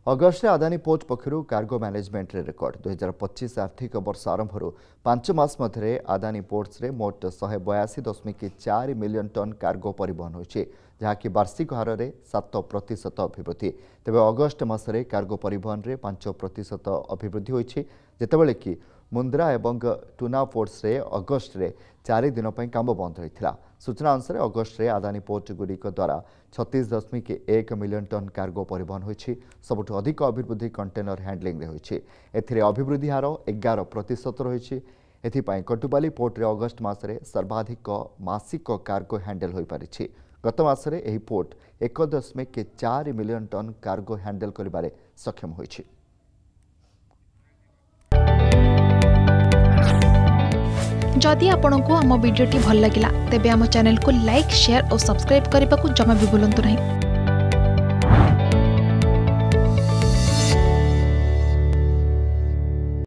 August Adani port पक्षर cargo management record 2025 आर्थिक वर्ष आरंभ 5 मास मध्य अदानी पोर्ट्स रे मोट 182.4 मिलियन टन कार्गो परिवहन होइछे जहाँकि वार्षिक हार में 7% अभिवृद्धि। तेज अगस्ट मसरे कार्गो परिवहन में 5% अभिवृद्धि होइछे जेतेबेले कि मुंद्रा एवं टूना पोर्ट्स रे अगस्ट रे 4 दिन पर काम बंद होता। सूचना अनुसार अगस्ट रे अदानी पोर्ट गुड़िक द्वारा 36.1 मिलियन टन कार्गो परिवहन होइछे। सबुठु अधिक अभिवृद्धि कंटेनर हैंडलिंग रे होइछे। एथिरे अभिवृद्धि हार 11% रहिछे। एथिपाई कटुबाली पोर्ट रे अगस्ट मासरे सर्वाधिक मासिक कार्गो हैंडल होई पारिछे। गत मासरे एही port 1.4 million ton cargo handle करिबारे सक्षम होइछे। जदि आपंक आम भिडी भल लगा तेब आम चैनल को लाइक शेयर और सब्सक्राइब करने को जमा भी भूलु नहीं।